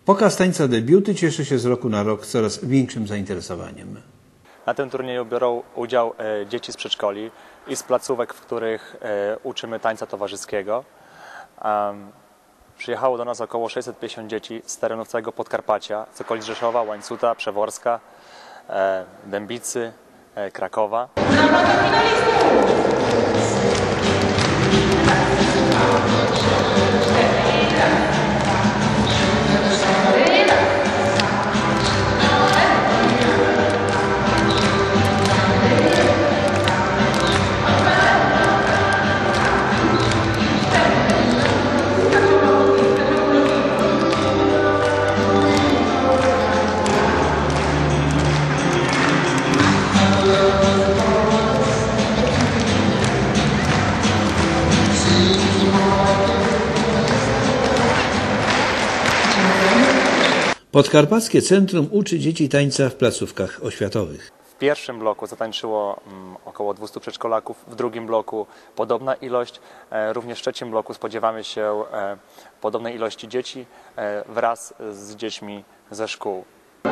Pokaz tańca Debiuty cieszy się z roku na rok coraz większym zainteresowaniem. Na tym turnieju biorą udział dzieci z przedszkoli i z placówek, w których uczymy tańca towarzyskiego. Przyjechało do nas około 650 dzieci z terenów całego Podkarpacia, z okolic Rzeszowa, Łańcuta, Przeworska, Dębicy, Krakowa. Podkarpackie Centrum uczy dzieci tańca w placówkach oświatowych. W pierwszym bloku zatańczyło około 200 przedszkolaków, w drugim bloku podobna ilość, również w trzecim bloku spodziewamy się podobnej ilości dzieci wraz z dziećmi ze szkół.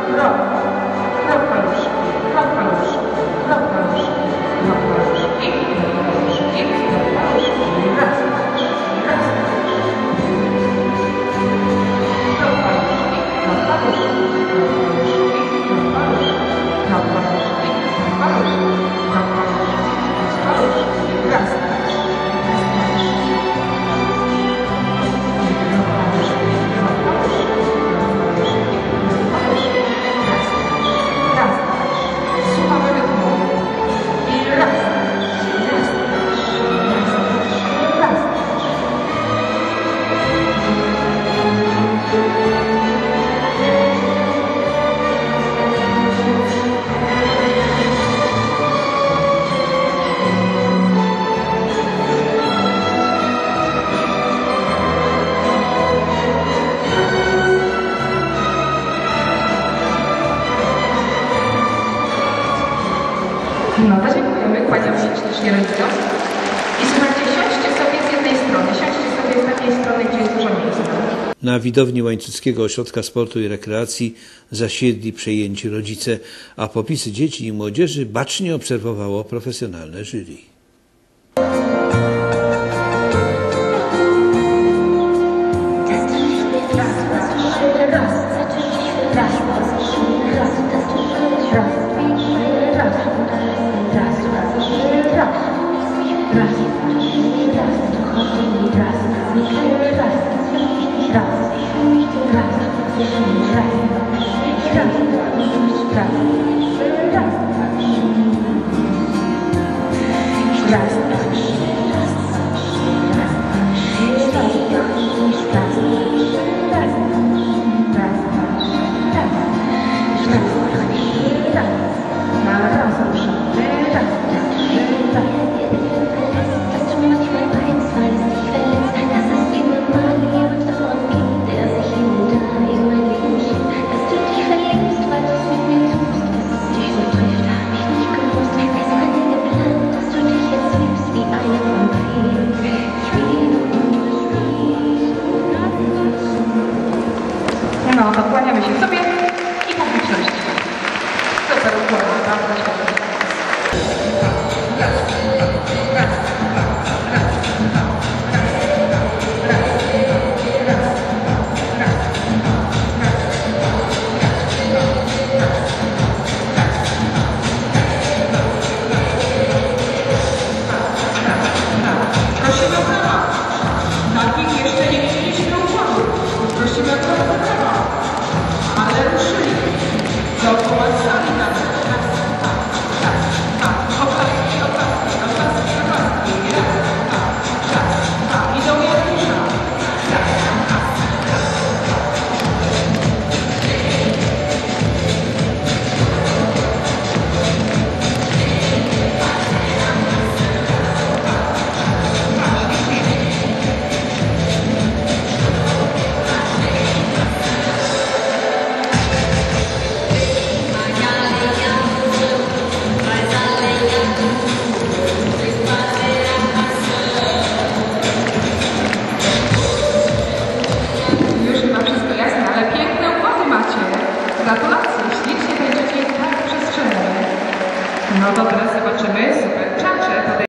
No to dziękujemy, kłaniam się ślicznie rodzicom. I słuchajcie, siądźcie sobie z jednej strony, siądźcie sobie z takiej strony, gdzie jest dużo miejsca. Na widowni Łańcuckiego Ośrodka Sportu i Rekreacji zasiedli przejęci rodzice, a popisy dzieci i młodzieży bacznie obserwowało profesjonalne jury. No, to kłaniamy się sobie i publiczności. Super układ, bardzo świetnie. Prosimy o prawa. Takich jeszcze nie mieliśmy układu. Prosimy o prawa. Ale ruszyli. Dookoła sali nawet. Tak. Opaski. Gratulacje, ślicznie tańczycie tak przestrzennie. No dobra, zobaczymy. Super. Czacze.